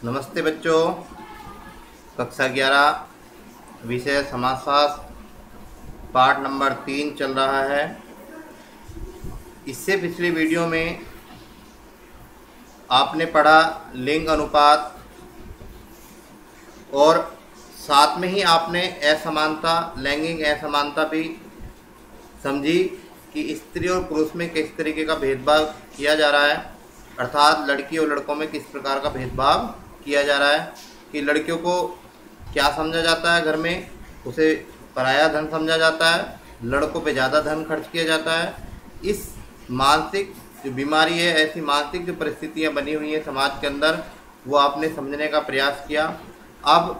नमस्ते बच्चों। कक्षा 11 विषय समाजशास्त्र पाठ नंबर 3 चल रहा है। इससे पिछले वीडियो में आपने पढ़ा लिंग अनुपात और साथ में ही आपने असमानता, लैंगिक असमानता भी समझी कि स्त्री और पुरुष में किस तरीके का भेदभाव किया जा रहा है, अर्थात लड़की और लड़कों में किस प्रकार का भेदभाव किया जा रहा है कि लड़कियों को क्या समझा जाता है, घर में उसे पराया धन समझा जाता है, लड़कों पे ज़्यादा धन खर्च किया जाता है। इस मानसिक जो बीमारी है, ऐसी मानसिक जो परिस्थितियाँ बनी हुई हैं समाज के अंदर, वो आपने समझने का प्रयास किया। अब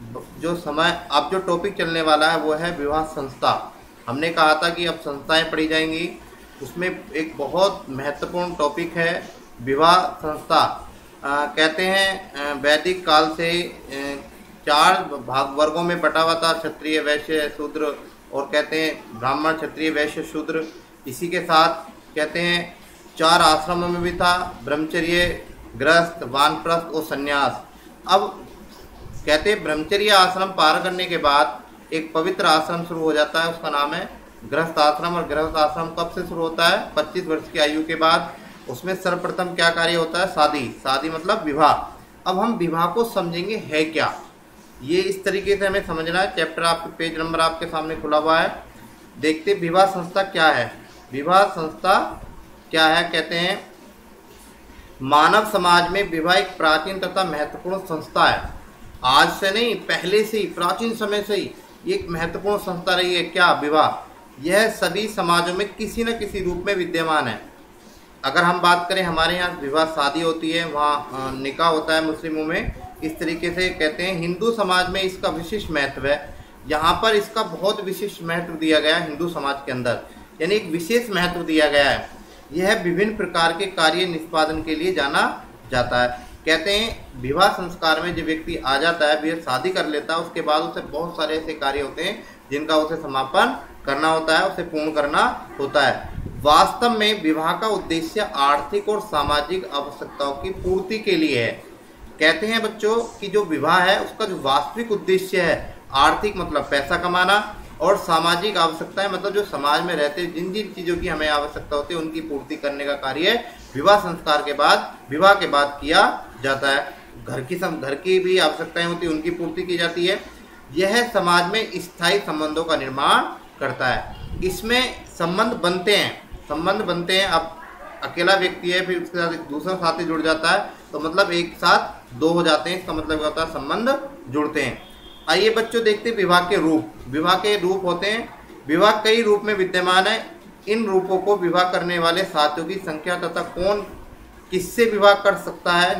जो टॉपिक चलने वाला है वो है विवाह संस्था। हमने कहा था कि अब संस्थाएं पढ़ी जाएंगी, उसमें एक बहुत महत्वपूर्ण टॉपिक है विवाह संस्था। कहते हैं वैदिक काल से 4 भाग वर्गों में बटा हुआ था, क्षत्रिय, वैश्य, शूद्र, और कहते हैं ब्राह्मण, क्षत्रिय, वैश्य, शूद्र। इसी के साथ कहते हैं 4 आश्रमों में भी था, ब्रह्मचर्य, गृहस्थ, वानप्रस्थ और संन्यास। अब कहते हैं ब्रह्मचर्य आश्रम पार करने के बाद एक पवित्र आश्रम शुरू हो जाता है, उसका नाम है गृहस्थ आश्रम। और गृहस्थ आश्रम कब से शुरू होता है? 25 वर्ष की आयु के बाद। उसमें सर्वप्रथम क्या कार्य होता है? शादी मतलब विवाह। अब हम विवाह को समझेंगे है क्या, ये इस तरीके से हमें समझना है। चैप्टर आपके पेज नंबर आपके सामने खुला हुआ है, देखते विवाह संस्था क्या है। विवाह संस्था क्या है? कहते हैं मानव समाज में विवाह एक प्राचीन तथा महत्वपूर्ण संस्था है। आज से नहीं, पहले से ही, प्राचीन समय से ही एक महत्वपूर्ण संस्था रही है। क्या? विवाह। यह सभी समाजों में किसी न किसी रूप में विद्यमान है। अगर हम बात करें, हमारे यहाँ विवाह शादी होती है, वहाँ निकाह होता है मुस्लिमों में। इस तरीके से कहते हैं हिंदू समाज में इसका विशिष्ट महत्व है। यहाँ पर इसका बहुत विशिष्ट महत्व दिया गया है हिंदू समाज के अंदर, यानी एक विशेष महत्व दिया गया है। यह विभिन्न प्रकार के कार्य निष्पादन के लिए जाना जाता है। कहते हैं विवाह संस्कार में जो व्यक्ति आ जाता है, वह शादी कर लेता है, उसके बाद उसे बहुत सारे ऐसे कार्य होते हैं जिनका उसे समापन करना होता है, उसे पूर्ण करना होता है। वास्तव में विवाह का उद्देश्य आर्थिक और सामाजिक आवश्यकताओं की पूर्ति के लिए है। कहते हैं बच्चों कि जो विवाह है उसका जो वास्तविक उद्देश्य है, आर्थिक मतलब पैसा कमाना, और सामाजिक आवश्यकताएं मतलब जो समाज में रहते जिन जिन चीज़ों की हमें आवश्यकता होती है उनकी पूर्ति करने का कार्य विवाह संस्कार के बाद, विवाह के बाद किया जाता है। घर की भी आवश्यकताएं होती है, उनकी पूर्ति की जाती है। यह समाज में स्थायी संबंधों का निर्माण करता है। इसमें संबंध बनते हैं। अब अकेला व्यक्ति है, फिर उसके साथ एक दूसरा साथी जुड़ जाता है, तो मतलब एक साथ 2 हो जाते हैं। इसका मतलब क्या होता है? संबंध जुड़ते हैं। आइए बच्चों देखते हैं विवाह के रूप। विवाह के रूप होते हैं, विवाह कई रूप में विद्यमान है। इन रूपों को विवाह करने वाले साथियों की संख्या तथा कौन किससे विवाह कर सकता है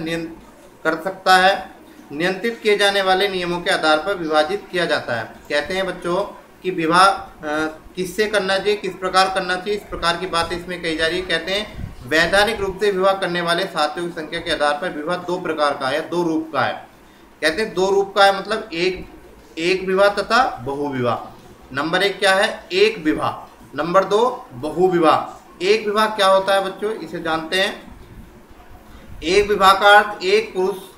नियंत्रित किए जाने वाले नियमों के आधार पर विभाजित किया जाता है। कहते हैं बच्चों कि विवाह किससे करना चाहिए, किस प्रकार करना चाहिए, इस प्रकार की बात इसमें कही जा रही है। कहते हैं वैधानिक रूप से विवाह करने वाले साथियों की संख्या के आधार पर विवाह 2 प्रकार का है, 2 रूप का है। कहते हैं 2 रूप का है, मतलब एक विवाह तथा बहुविवाह। नंबर 1 क्या है? एक विवाह। नंबर 2 बहुविवाह। एक विवाह क्या होता है बच्चों, इसे जानते हैं। एक विवाह का अर्थ एक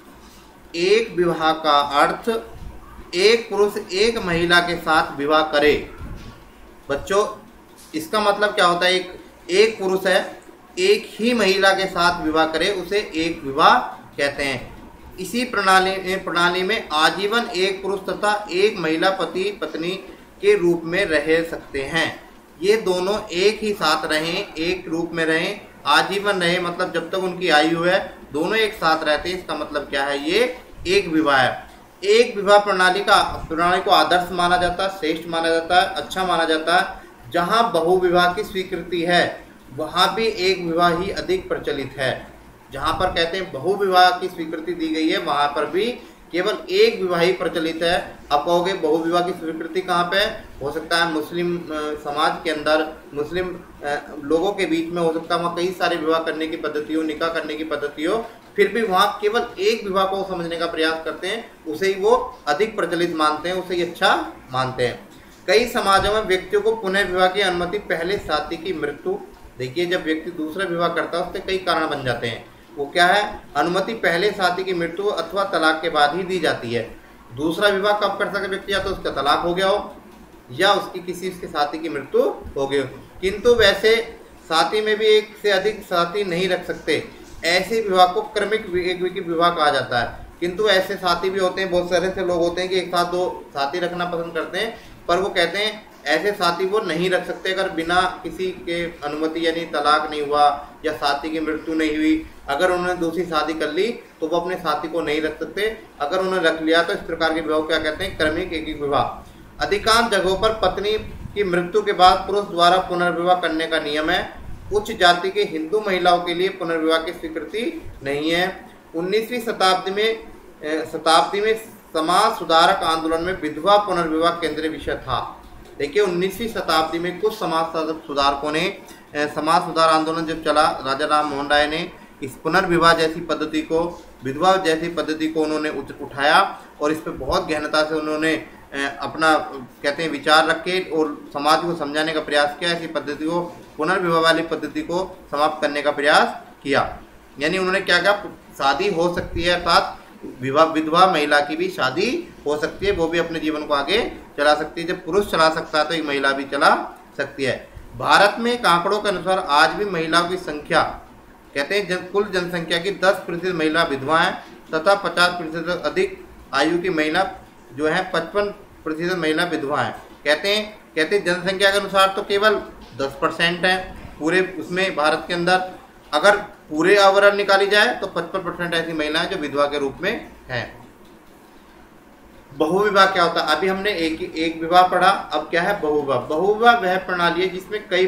पुरुष एक महिला के साथ विवाह करे। बच्चों इसका मतलब क्या होता है? एक पुरुष है, एक ही महिला के साथ विवाह करे, उसे एक विवाह कहते हैं। इसी प्रणाली में आजीवन एक पुरुष तथा एक महिला पति पत्नी के रूप में रह सकते हैं। ये दोनों एक ही साथ रहें, एक रूप में रहें, आजीवन रहे, मतलब जब तक उनकी आयु है दोनों एक साथ रहते हैं। इसका मतलब क्या है? ये एक विवाह है। एक विवाह प्रणाली को आदर्श माना जाता है, श्रेष्ठ माना जाता है, अच्छा माना जाता है। जहाँ बहुविवाह की स्वीकृति है वहाँ भी एक विवाह ही अधिक प्रचलित है। जहाँ पर कहते हैं बहुविवाह की स्वीकृति दी गई है, वहाँ पर भी केवल एक विवाह ही प्रचलित है। अब कहोगे बहुविवाह की स्वीकृति कहाँ पे हो सकता है? मुस्लिम समाज के अंदर, मुस्लिम लोगों के बीच में हो सकता है, वहाँ कई सारे विवाह करने की पद्धति हो, निकाह करने की पद्धति हो, फिर भी वहाँ केवल एक विवाह को समझने का प्रयास करते हैं, उसे ही वो अधिक प्रचलित मानते हैं, उसे ही अच्छा मानते हैं। कई समाजों में व्यक्तियों को पुनर्विवाह की अनुमति पहले साथी की मृत्यु, देखिए जब व्यक्ति दूसरा विवाह करता है उससे कई कारण बन जाते हैं। वो क्या है, अनुमति पहले साथी की मृत्यु अथवा तलाक के बाद ही दी जाती है। दूसरा विवाह कब कर सकते व्यक्ति, या तो उसका तलाक हो गया हो या उसकी किसी उसके साथी की मृत्यु हो गई हो। किंतु वैसे साथी में भी एक से अधिक साथी नहीं रख सकते, ऐसे विवाह को क्रमिक एक विवाह कहा जाता है। किंतु ऐसे साथी भी होते हैं, बहुत सारे से लोग होते हैं कि एक साथ दो साथी रखना पसंद करते हैं, पर वो कहते हैं ऐसे साथी वो नहीं रख सकते अगर बिना किसी के अनुमति, यानी तलाक नहीं हुआ या साथी की मृत्यु नहीं हुई। अगर उन्होंने दूसरी शादी कर ली तो वो अपने साथी को नहीं रख सकते। अगर उन्होंने रख लिया तो इस प्रकार के विवाह क्या कहते हैं, क्रमिक एक विवाह। अधिकांश जगहों पर पत्नी की मृत्यु के बाद पुरुष द्वारा पुनर्विवाह करने का नियम है। उच्च जाति के हिंदू महिलाओं के लिए पुनर्विवाह की स्वीकृति नहीं है। 19वीं शताब्दी में समाज सुधारक आंदोलन में विधवा पुनर्विवाह केंद्रीय विषय था। देखिए 19वीं शताब्दी में कुछ समाज सुधारकों ने, समाज सुधार आंदोलन जब चला, राजा राम मोहन राय ने इस पुनर्विवाह जैसी पद्धति को, विधवा जैसी पद्धति को उन्होंने उठाया और इस पर बहुत गहनता से उन्होंने अपना कहते हैं विचार रखे और समाज को समझाने का प्रयास किया। ऐसी पद्धति को, पुनर्विवाह वाली पद्धति को समाप्त करने का प्रयास किया। यानी उन्होंने क्या कहा, शादी हो सकती है, अर्थात विधवा महिला की भी शादी हो सकती है, वो भी अपने जीवन को आगे चला सकती है। जब पुरुष चला सकता है तो एक महिला भी चला सकती है। भारत में आंकड़ों के अनुसार आज भी महिलाओं की संख्या, कहते हैं कुल जनसंख्या की 10% महिला विधवा हैं तथा 50% अधिक आयु की महिला जो है 55% महिला विधवा हैं। कहते हैं जनसंख्या के अनुसार तो केवल 10% है पूरे उसमें भारत के अंदर। अगर पूरे आवरण निकाली जाए तो 55% ऐसी महिलाएं जो विधवा के रूप में हैं। बहुविवाह क्या होता है, अभी हमने एक विवाह पढ़ा, अब क्या है बहुविवाह। बहुविवाह वह प्रणाली है जिसमें कई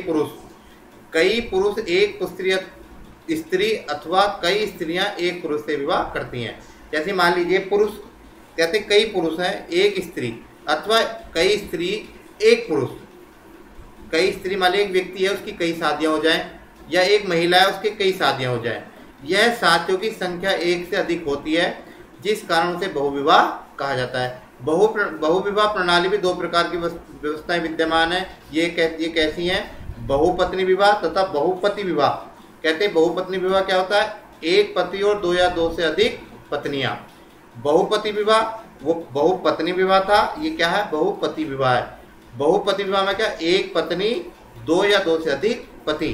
पुरुष एक स्त्री अथवा कई स्त्रियां एक पुरुष से विवाह करती हैं। जैसे मान लीजिए पुरुष, कहते कई पुरुष हैं एक स्त्री, अथवा कई स्त्री एक पुरुष। कई स्त्री मान लीजिए एक व्यक्ति है उसकी कई शादियां हो जाएं, या एक महिला है उसकी कई शादियां हो जाएं। यह साथियों की संख्या एक से अधिक होती है, जिस कारण से बहुविवाह कहा जाता है। बहुविवाह प्रणाली में दो प्रकार की व्यवस्थाएं विद्यमान है। ये कैसी हैं, बहुपत्नी विवाह तथा बहुपति विवाह। कहते हैं बहुपत्नी विवाह क्या होता है, एक पति और दो या दो से अधिक पत्नियां। बहुपति विवाह वो बहुपत्नी विवाह था, ये क्या है बहुपति विवाह है। बहुपति विवाह में क्या, एक पत्नी दो या दो से अधिक पति।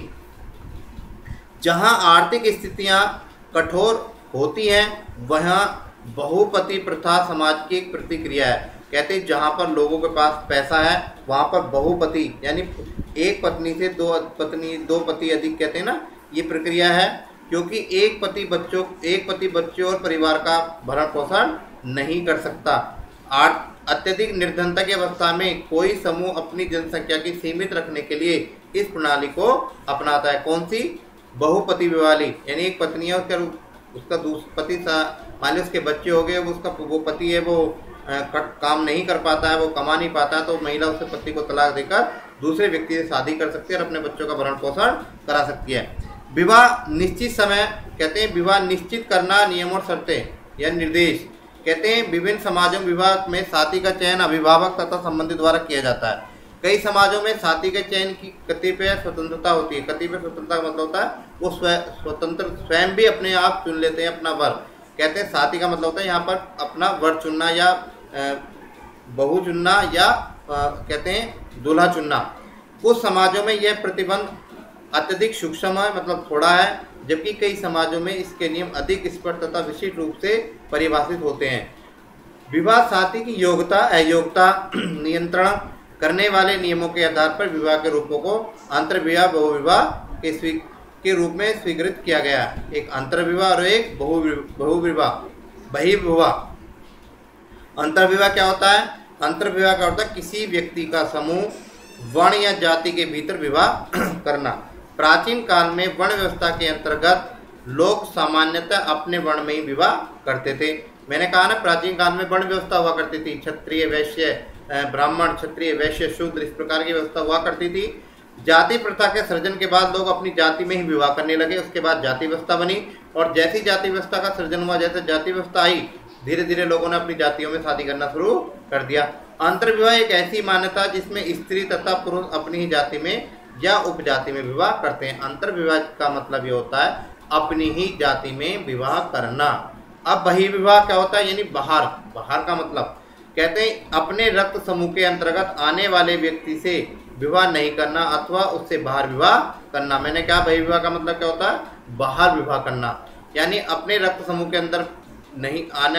जहां आर्थिक स्थितियां कठोर होती हैं वहां बहुपति प्रथा समाज की एक प्रतिक्रिया है। कहते हैं जहां पर लोगों के पास पैसा है वहां पर बहुपति यानी एक पत्नी से दो पति अधिक कहते हैं ना, ये प्रक्रिया है। क्योंकि एक पति बच्चों और परिवार का भरण पोषण नहीं कर सकता। अत्यधिक निर्धनता की अवस्था में कोई समूह अपनी जनसंख्या की सीमित रखने के लिए इस प्रणाली को अपनाता है। कौन सी, बहुपति विवाही, यानी एक पत्नी है उसका दूसरा पति, मान लीजिए उसके बच्चे हो गए, वो पति है वो काम नहीं कर पाता है, वो कमा नहीं पाता है, तो महिला उसके पति को तलाक देकर दूसरे व्यक्ति से शादी कर सकती है और अपने बच्चों का भरण पोषण करा सकती है। विवाह निश्चित समय, कहते हैं विवाह निश्चित करना, नियम और शर्तें या निर्देश। कहते हैं विभिन्न समाजों में विवाह में साथी का चयन अभिभावक तथा संबंधी द्वारा किया जाता है। कई समाजों में साथी के चयन की कतिपय स्वतंत्रता होती है। कतिपय स्वतंत्रता का मतलब होता है वो स्वतंत्र स्वयं भी अपने आप चुन लेते हैं अपना वर। कहते हैं साथी का मतलब होता है यहाँ पर अपना वर चुनना या बहू चुनना या कहते हैं दूल्हा चुनना। कुछ समाजों में यह प्रतिबंध अत्यधिक सूक्ष्म है, मतलब थोड़ा है, जबकि कई समाजों में इसके नियम अधिक स्पष्ट तथा विशिष्ट रूप से परिभाषित होते हैं। विवाह साथी की योग्यता अयोग्यता नियंत्रण करने वाले नियमों के आधार पर विवाह के रूपों को अंतर्विवाह बहुविवाह के रूप में स्वीकृत किया गया। एक अंतर्विवाह और एक बहुविवाह बहिर्विवाह। अंतर्विवाह क्या होता है, अंतर्विवाह क्या होता है, किसी व्यक्ति का समूह वर्ण या जाति के भीतर विवाह करना। प्राचीन काल में वर्ण व्यवस्था के अंतर्गत लोग सामान्यतः अपने वर्ण में ही विवाह करते थे। मैंने कहा ना प्राचीन काल में वर्ण व्यवस्था हुआ करती थी, क्षत्रिय वैश्य ब्राह्मण, क्षत्रिय वैश्य शूद्र, इस प्रकार की व्यवस्था हुआ करती थी। जाति प्रथा के सृजन के बाद लोग अपनी जाति में ही विवाह करने लगे। उसके बाद जाति व्यवस्था बनी और जैसी जाति व्यवस्था का सृजन हुआ, जैसे जाति व्यवस्था आई, धीरे धीरे लोगों ने अपनी जातियों में शादी करना शुरू कर दिया। अंतर्विवाह एक ऐसी मान्यता जिसमें स्त्री तथा पुरुष अपनी ही जाति में या उपजाति में विवाह करते हैं। अंतर्विवाह का मतलब ये होता है अपनी ही जाति में विवाह करना। अब बहिर्विवाह क्या होता है, यानी बाहर, बाहर का मतलब कहते हैं अपने रक्त समूह के अंतर्गत आने वाले व्यक्ति से विवाह नहीं करना अथवा उससे बाहर विवाह करना। मैंने कहा बहिर्विवाह का मतलब क्या होता है, बाहर विवाह करना, यानी अपने रक्त समूह के अंदर नहीं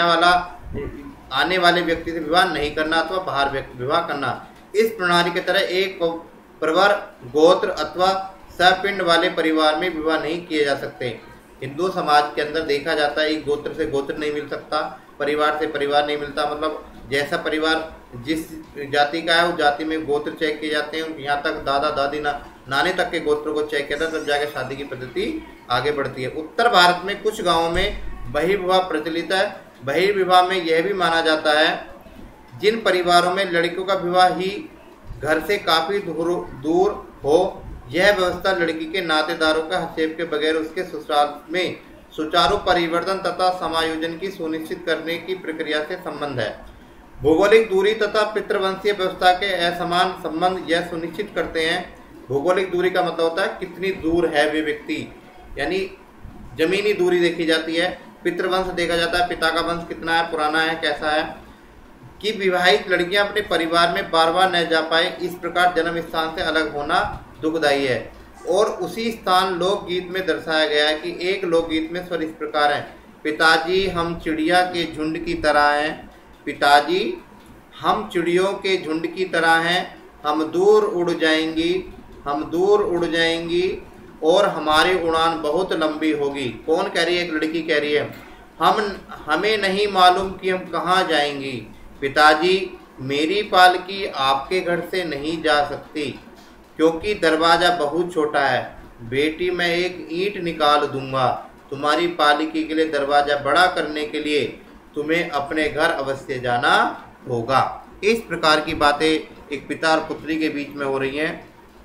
आने वाले व्यक्ति से विवाह नहीं करना अथवा बाहर विवाह करना। इस प्रणाली की तरह एक प्रवर, गोत्र अथवा सपिंड वाले परिवार में विवाह नहीं किए जा सकते। हिंदू समाज के अंदर देखा जाता है एक गोत्र से गोत्र नहीं मिल सकता, परिवार से परिवार नहीं मिलता, मतलब जैसा परिवार जिस जाति का है उस जाति में गोत्र चेक किए जाते हैं, यहाँ तक दादा दादी नाने तक के गोत्र को चेक किया था, तब जाकर शादी की पद्धति आगे बढ़ती है। उत्तर भारत में कुछ गाँवों में बहिर्विवाह प्रचलित है। बहिर्विवाह में यह भी माना जाता है जिन परिवारों में लड़कियों का विवाह ही घर से काफी दूर हो, यह व्यवस्था लड़की के नातेदारों के हस्तक्षेप के बगैर उसके ससुराल में सुचारू परिवर्तन तथा समायोजन की सुनिश्चित करने की प्रक्रिया से संबंध है। भौगोलिक दूरी तथा पितृवंशीय व्यवस्था के असमान संबंध यह सुनिश्चित करते हैं। भौगोलिक दूरी का मतलब होता है कितनी दूर है वे व्यक्ति, यानी जमीनी दूरी देखी जाती है। पितृवंश देखा जाता है, पिता का वंश कितना है, पुराना है, कैसा है, कि विवाहित लड़कियां अपने परिवार में बार बार न जा पाए। इस प्रकार जन्म स्थान से अलग होना दुखदायी है। और उसी स्थान लोकगीत में दर्शाया गया है कि एक लोकगीत में स्वर इस प्रकार है, पिताजी हम चिड़िया के झुंड की तरह हैं, पिताजी हम चिड़ियों के झुंड की तरह हैं, हम दूर उड़ जाएंगी, हम दूर उड़ जाएंगी और हमारी उड़ान बहुत लंबी होगी। कौन कह रही है, एक लड़की कह रही है, हमें नहीं मालूम कि हम कहाँ जाएंगी, पिताजी मेरी पालकी आपके घर से नहीं जा सकती क्योंकि दरवाज़ा बहुत छोटा है, बेटी मैं एक ईंट निकाल दूंगा, तुम्हारी पालकी के लिए दरवाज़ा बड़ा करने के लिए तुम्हें अपने घर अवश्य जाना होगा। इस प्रकार की बातें एक पिता और पुत्री के बीच में हो रही हैं।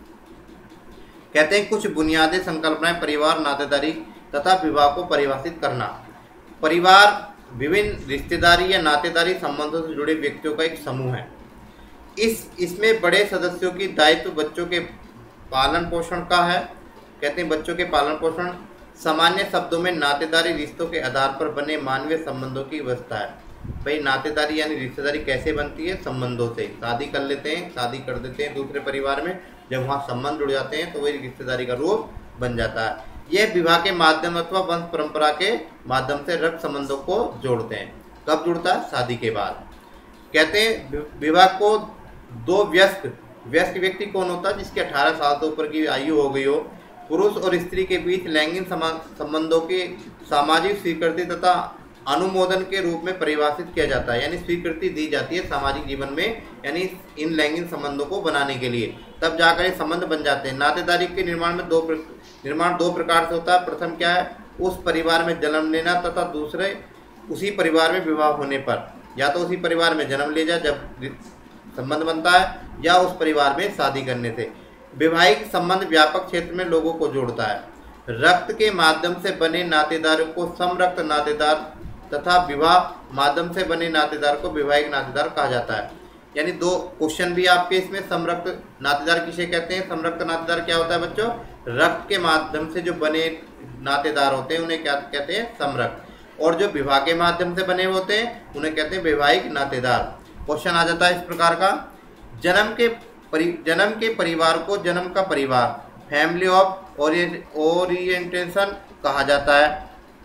कहते हैं कुछ बुनियादी संकल्पनाएं परिवार, नातेदारी तथा विवाह को परिभाषित करना। परिवार विभिन्न रिश्तेदारी या नातेदारी संबंधों से जुड़े व्यक्तियों का एक समूह है। इसमें बड़े सदस्यों की दायित्व बच्चों के पालन पोषण का है। कहते हैं बच्चों के पालन पोषण, सामान्य शब्दों में नातेदारी रिश्तों के आधार पर बने मानवीय संबंधों की व्यवस्था है। भाई नातेदारी यानी रिश्तेदारी कैसे बनती है, संबंधों से। शादी कर लेते हैं, शादी कर देते हैं दूसरे परिवार में, जब वहाँ संबंध जुड़ जाते हैं तो वही रिश्तेदारी का रूप बन जाता है। यह विवाह के माध्यम अथवा वंश परंपरा के माध्यम से रक्त संबंधों को जोड़ते हैं। कब जुड़ता है, शादी के बाद। कहते हैं विवाह को दो व्यस्क व्यक्ति कौन होता है, जिसकी 18 साल से ऊपर की आयु हो गई हो, पुरुष और स्त्री के बीच लैंगिक संबंधों की सामाजिक स्वीकृति तथा अनुमोदन के रूप में परिभाषित किया जाता है। यानी स्वीकृति दी जाती है सामाजिक जीवन में, यानी इन लैंगिक संबंधों को बनाने के लिए, तब जाकर ये संबंध बन जाते हैं। नातेदारी के निर्माण में दो प्रकार से होता है। प्रथम क्या है, उस परिवार में जन्म लेना तथा दूसरे उसी परिवार में विवाह होने पर। या तो उसी परिवार में जन्म ले जाए जब संबंध बनता है, या उस परिवार में शादी करने से। वैवाहिक संबंध व्यापक क्षेत्र में लोगों को जोड़ता है। रक्त के माध्यम से बने नातेदारों को समरक्त नातेदार तथा विवाह माध्यम से बने नातेदार को वैवाहिक नातेदार कहा जाता है। यानी दो क्वेश्चन भी आपके इसमें, समरक्त नातेदार किसे कहते हैं, समरक्त नातेदार क्या होता है बच्चों, रक्त के माध्यम से जो बने नातेदार होते हैं उन्हें क्या कहते हैं, समरक्त। और जो विवाह के माध्यम से बने होते हैं उन्हें कहते हैं वैवाहिक नातेदार। क्वेश्चन आ जाता है इस प्रकार का, जन्म के परिवार को जन्म का परिवार, फैमिली ऑफ ओरिएंटेशन कहा जाता है।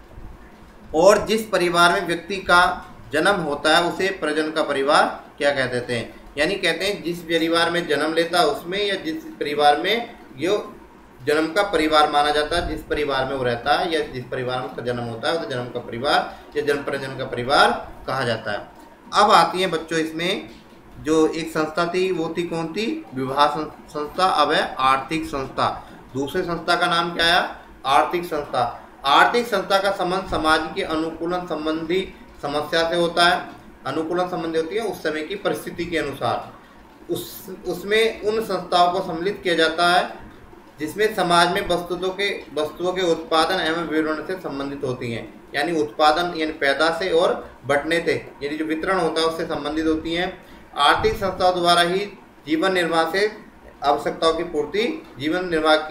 और जिस परिवार में व्यक्ति का जन्म होता है उसे प्रजनन का परिवार क्या कह देते हैं। यानी कहते हैं जिस परिवार में जन्म लेता है उसमें, या जिस परिवार में ये जन्म का परिवार माना जाता है, जिस परिवार में वो रहता है या जिस परिवार में उसका जन्म होता है उसे जन्म का परिवार या जन्म प्रजनन का परिवार कहा जाता है। अब आती है बच्चों इसमें जो एक संस्था थी वो थी कौन थी, विवाह संस्था। अब है आर्थिक संस्था। दूसरे संस्था का नाम क्या है, आर्थिक संस्था। आर्थिक संस्था का संबंध समाज की अनुकूलन संबंधी समस्या से होता है। अनुकूलन संबंधी होती है उस समय की परिस्थिति के अनुसार। उसमें उन संस्थाओं को सम्मिलित किया जाता है जिसमें समाज में वस्तुओं के उत्पादन एवं वितरण से संबंधित होती हैं। यानी उत्पादन यानी पैदा से और बंटने से, यानी जो वितरण होता है उससे संबंधित होती हैं। आर्थिक संस्थाओं द्वारा ही जीवन निर्वाह से आवश्यकताओं की पूर्ति, जीवन निर्वाह की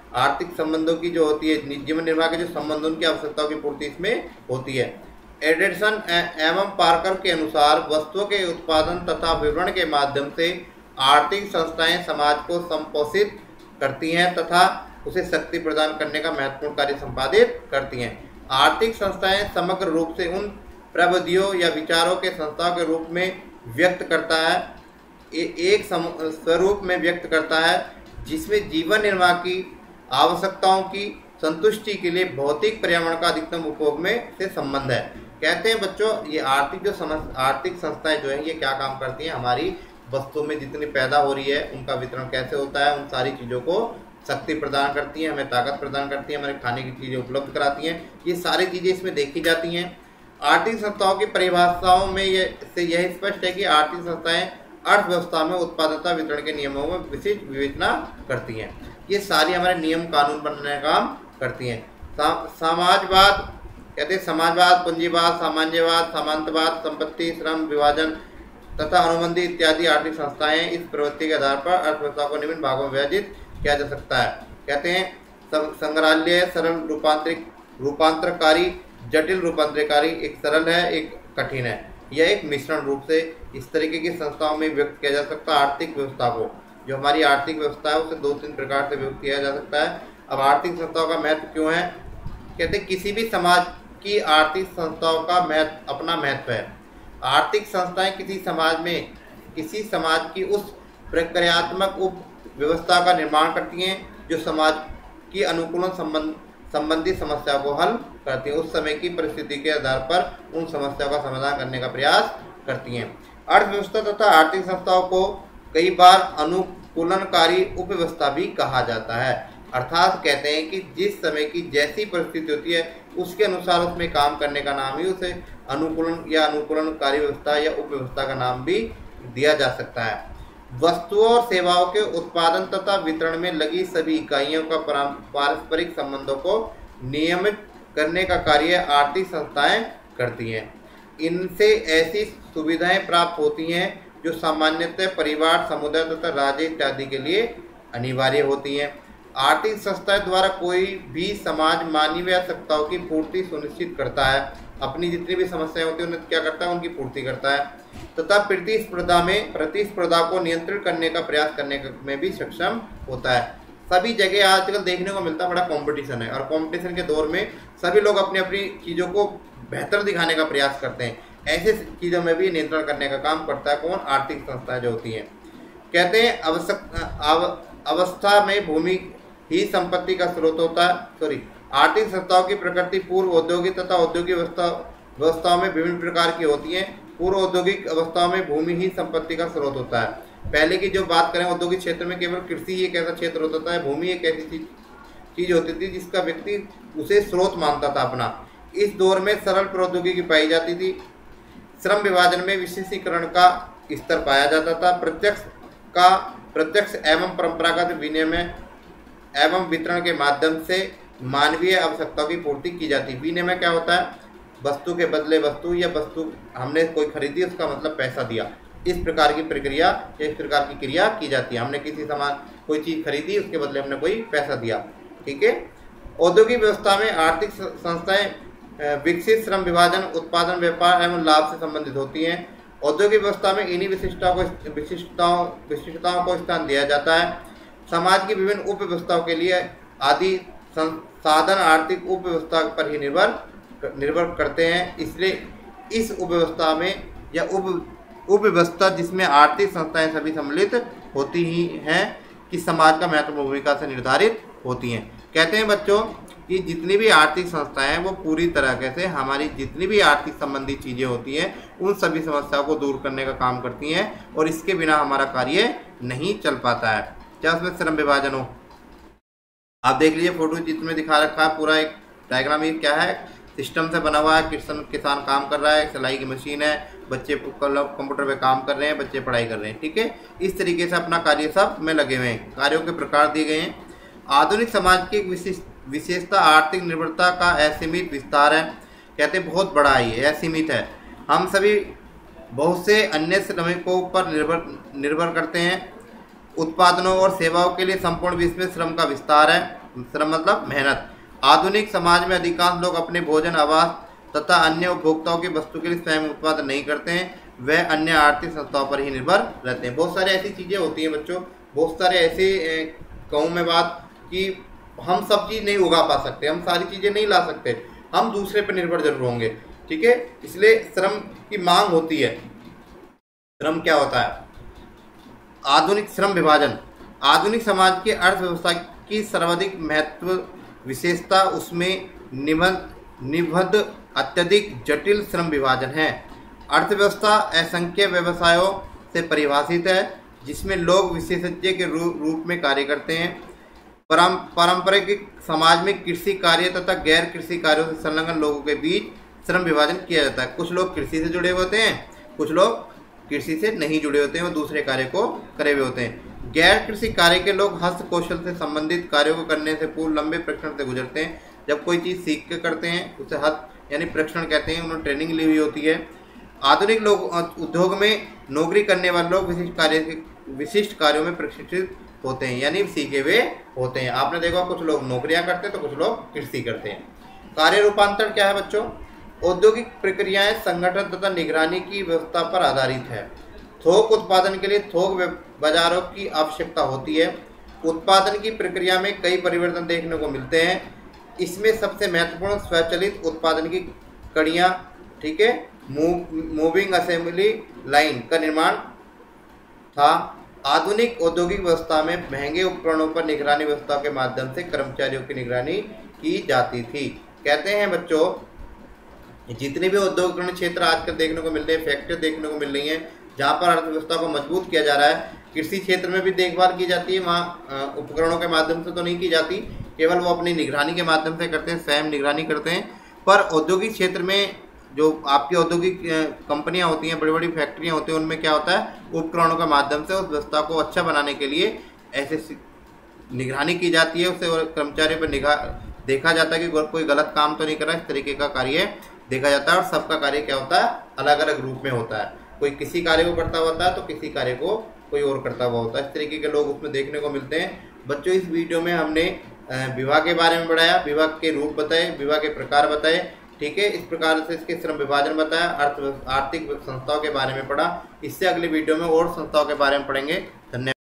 आर्थिक संबंधों की जो होती है, जीवन निर्वाह के जो संबंधों की आवश्यकताओं की पूर्ति इसमें होती है। एडरसन एवं पार्कर के अनुसार वस्तुओं के उत्पादन तथा वितरण के माध्यम से आर्थिक संस्थाएं समाज को संपोषित करती हैं तथा उसे शक्ति प्रदान करने का महत्वपूर्ण कार्य संपादित करती हैं। आर्थिक संस्थाएं समग्र रूप से उन प्रविधियों या विचारों के संस्थाओं के रूप में व्यक्त करता है, एक स्वरूप में व्यक्त करता है जिसमें जीवन निर्वाह की आवश्यकताओं की संतुष्टि के लिए भौतिक पर्यावरण का अधिकतम उपयोग में से संबंध है। कहते हैं बच्चों, ये आर्थिक संस्थाएं जो है ये क्या काम करती हैं, हमारी वस्तुओं में जितनी पैदा हो रही है उनका वितरण कैसे होता है, उन सारी चीज़ों को शक्ति प्रदान करती हैं, हमें ताकत प्रदान करती हैं, हमारे खाने की चीज़ें उपलब्ध कराती हैं। ये सारी चीज़ें इसमें देखी जाती हैं। आर्थिक संस्थाओं की परिभाषाओं में यह स्पष्ट है कि आर्थिक संस्थाएं अर्थव्यवस्था में उत्पादकता वितरण के नियमों में विशिष्ट विवेचना करती हैं। ये सारी हमारे नियम कानून बनाने का काम करती हैं। समाजवाद कहते हैं, समाजवाद, पूंजीवाद, साम्यवाद, सामंतवाद, संपत्ति, श्रम विभाजन तथा अनुबंधी इत्यादि आर्थिक संस्थाएं इस प्रवृत्ति के आधार पर अर्थव्यवस्था को निम्न भागों में विभाजित किया जा सकता है। कहते हैं संग्रहालय, सरल रूपांतरकारी, जटिल रूपांतरकारी, एक सरल है एक कठिन है। यह एक मिश्रण रूप से इस तरीके की संस्थाओं में व्यक्त किया जा सकता है। आर्थिक व्यवस्था को, जो हमारी आर्थिक व्यवस्था है उसे 2-3 प्रकार से व्यक्त किया जा सकता है। अब आर्थिक संस्थाओं का महत्व क्यों है? कहते हैं किसी भी समाज की आर्थिक संस्थाओं का अपना महत्व है। आर्थिक संस्थाएं किसी समाज की उस प्रक्रियात्मक उप व्यवस्था का निर्माण करती हैं जो समाज की अनुकूलन संबंधी समस्या को हल करती हैं, उस समय की परिस्थिति के आधार पर उन समस्याओं का समाधान करने का प्रयास करती हैं। अर्थव्यवस्था तथा आर्थिक संस्थाओं को कई बार अनुकूलनकारी उपव्यवस्था भी कहा जाता है। अर्थात कहते हैं कि जिस समय की जैसी परिस्थिति होती है उसके अनुसार उसमें काम करने का नाम ही उसे अनुकूलन या अनुकूलनकारी व्यवस्था या उपव्यवस्था का नाम भी दिया जा सकता है। वस्तुओं और सेवाओं के उत्पादन तथा वितरण में लगी सभी इकाइयों का पारस्परिक संबंधों को नियमित करने का कार्य आर्थिक संस्थाएं करती हैं। इनसे ऐसी सुविधाएं प्राप्त होती हैं जो सामान्यतः परिवार, समुदाय तथा राज्य इत्यादि के लिए अनिवार्य होती हैं। आर्थिक संस्थाएं द्वारा कोई भी समाज मानवीय आवश्यकताओं की पूर्ति सुनिश्चित करता है, अपनी जितनी भी समस्याएं होती हैं उन्हें क्या करता है, उनकी पूर्ति करता है तथा प्रतिस्पर्धा को नियंत्रित करने का प्रयास करने में भी सक्षम होता है। सभी जगह आजकल देखने को मिलता है बड़ा कंपटीशन है, और कंपटीशन के दौर में सभी लोग अपनी अपनी चीज़ों को बेहतर दिखाने का प्रयास करते हैं। ऐसे चीज़ों में भी नियंत्रण करने का काम करता है कौन? आर्थिक संस्थाएं जो होती हैं। कहते हैं अवस्था में भूमि ही संपत्ति का स्रोत होता है। आर्थिक संस्थाओं की प्रकृति पूर्व औद्योगिक तथा औद्योगिक व्यवस्थाओं में विभिन्न प्रकार की होती है। पूर्व औद्योगिक अवस्थाओं में भूमि ही संपत्ति का स्रोत होता है। पहले की जो बात करें, औद्योगिक क्षेत्र में केवल कृषि ही एक ऐसा क्षेत्र होता है, भूमि एक ऐसी चीज होती थी जिसका व्यक्ति उसे स्रोत मानता था अपना। इस दौर में सरल प्रौद्योगिकी पाई जाती थी। श्रम विभाजन में विशेषीकरण का स्तर पाया जाता था। प्रत्यक्ष एवं परंपरागत विनिमय एवं वितरण के माध्यम से मानवीय आवश्यकताओं की पूर्ति की जाती। विनिमय क्या होता है? वस्तु के बदले वस्तु, या वस्तु हमने कोई खरीदी उसका मतलब पैसा दिया, इस प्रकार की प्रक्रिया या इस प्रकार की क्रिया की जाती है। हमने किसी सामान कोई चीज़ खरीदी उसके बदले हमने कोई पैसा दिया, ठीक है। औद्योगिक व्यवस्था में आर्थिक संस्थाएं विकसित श्रम विभाजन, उत्पादन, व्यापार एवं लाभ से संबंधित होती हैं। औद्योगिक व्यवस्था में इन्हीं विशिष्टताओं को स्थान दिया जाता है। समाज की विभिन्न उप व्यवस्थाओं के लिए आदि साधन आर्थिक उप व्यवस्था पर ही निर्भर करते हैं। इसलिए इस उपव्यवस्था में या उप व्यवस्था जिसमें आर्थिक संस्थाएं सभी सम्मिलित होती ही हैं कि समाज का महत्वपूर्ण भूमिका से निर्धारित होती हैं। कहते हैं बच्चों कि जितनी भी आर्थिक संस्थाएं हैं वो पूरी तरह से हमारी जितनी भी आर्थिक संबंधी चीज़ें होती हैं उन सभी समस्याओं को दूर करने का काम करती हैं, और इसके बिना हमारा कार्य नहीं चल पाता है। क्या उसमें श्रम विभाजन हो? आप देख लीजिए फोटो जिसमें दिखा रखा है पूरा एक डायग्राम। ये क्या है? सिस्टम से बना हुआ है। किसान काम कर रहा है, सिलाई की मशीन है, बच्चे कंप्यूटर पे काम कर रहे हैं, बच्चे पढ़ाई कर रहे हैं, ठीक है। इस तरीके से अपना कार्य सब में लगे हुए हैं। कार्यों के प्रकार दिए गए हैं। आधुनिक समाज की विशेषता आर्थिक निर्भरता का असीमित विस्तार है। कहते हैं बहुत बड़ा है, ये असीमित है। हम सभी बहुत से अन्य श्रमिकों पर निर्भर करते हैं। उत्पादनों और सेवाओं के लिए संपूर्ण विश्व में श्रम का विस्तार है। श्रम मतलब मेहनत। आधुनिक समाज में अधिकांश लोग अपने भोजन, आवास तथा अन्य उपभोक्ताओं की वस्तु के लिए स्वयं उत्पादन नहीं करते हैं, वह अन्य आर्थिक संस्थाओं पर ही निर्भर रहते हैं। बहुत सारे ऐसी चीज़ें होती हैं बच्चों, बहुत सारे ऐसे कहूँ मैं बात कि हम सब चीज़ नहीं उगा पा सकते, हम सारी चीज़ें नहीं ला सकते, हम दूसरे पर निर्भर जरूर होंगे। ठीक है, इसलिए श्रम की मांग होती है। श्रम क्या होता है? आधुनिक श्रम विभाजन। आधुनिक समाज की अर्थव्यवस्था की सर्वाधिक महत्व विशेषता उसमें निबद्ध अत्यधिक जटिल श्रम विभाजन है। अर्थव्यवस्था असंख्य व्यवसायों से परिभाषित है जिसमें लोग विशेषज्ञ के रूप में कार्य करते हैं। पारंपरिक समाज में कृषि कार्य तथा गैर कृषि कार्यों से संलग्न लोगों के बीच श्रम विभाजन किया जाता है। कुछ लोग कृषि से जुड़े होते हैं, कुछ लोग कृषि से नहीं जुड़े होते हैं, वो दूसरे कार्य को करे हुए होते हैं। गैर कृषि कार्य के लोग हस्त कौशल से संबंधित कार्यों को करने से पूर्व लंबे प्रशिक्षण से गुजरते हैं। जब कोई चीज़ सीख के करते हैं उसे हस्त यानी प्रशिक्षण कहते हैं, उन्होंने ट्रेनिंग ली हुई होती है। आधुनिक लोग उद्योग में नौकरी करने वाले लोग विशिष्ट कार्यों में प्रशिक्षित होते हैं, यानी सीखे हुए होते हैं। आपने देखा कुछ लोग नौकरियां करते हैं तो कुछ लोग कृषि करते हैं। कार्य रूपांतरण क्या है बच्चों? औद्योगिक प्रक्रियाएं संगठन तथा निगरानी की व्यवस्था पर आधारित है। थोक उत्पादन के लिए थोक बाजारों की आवश्यकता होती है। उत्पादन की प्रक्रिया में कई परिवर्तन देखने को मिलते हैं। इसमें सबसे महत्वपूर्ण स्वचालित उत्पादन की कड़ियाँ, ठीक है, मूविंग असेंबली लाइन का निर्माण था। आधुनिक औद्योगिक व्यवस्था में महंगे उपकरणों पर निगरानी व्यवस्था के माध्यम से कर्मचारियों की निगरानी की जाती थी। कहते हैं बच्चों, जितने भी औद्योगिक क्षेत्र आजकल देखने को मिल रहे हैं, फैक्ट्री देखने को मिल रही हैं जहाँ पर अर्थव्यवस्था को मजबूत किया जा रहा है। कृषि क्षेत्र में भी देखभाल की जाती है, वहाँ उपकरणों के माध्यम से तो नहीं की जाती, केवल वो अपनी निगरानी के माध्यम से करते हैं, स्वयं निगरानी करते हैं। पर औद्योगिक क्षेत्र में जो आपकी औद्योगिक कंपनियां होती हैं, बड़ी बड़ी फैक्ट्रियां होती हैं, उनमें क्या होता है, उपकरणों के माध्यम से उस व्यवस्था को अच्छा बनाने के लिए ऐसे निगरानी की जाती है। उससे कर्मचारियों पर निगाह देखा जाता है कि कोई गलत काम तो नहीं कर रहा, इस तरीके का कार्य देखा जाता है। और सबका कार्य क्या होता है, अलग अलग रूप में होता है। कोई किसी कार्य को करता होता है तो किसी कार्य को कोई और करता हुआ होता है। इस तरीके के लोग उसमें देखने को मिलते हैं। बच्चों, इस वीडियो में हमने विवाह के बारे में बढ़ाया, विवाह के रूप बताए, विवाह के प्रकार बताए, ठीक है। इस प्रकार से इसके श्रम विभाजन बताया, आर्थिक संस्थाओं के बारे में पढ़ा। इससे अगली वीडियो में और संस्थाओं के बारे में पढ़ेंगे। धन्यवाद।